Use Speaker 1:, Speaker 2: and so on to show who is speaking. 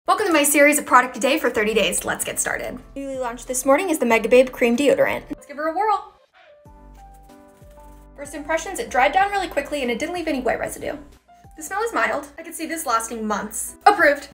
Speaker 1: Welcome to my series of product a day for 30 days. Let's get started. Newly launched this morning is the Megababe Cream Deodorant. Let's give her a whirl. First impressions, it dried down really quickly and it didn't leave any white residue. The smell is mild. I could see this lasting months. Approved.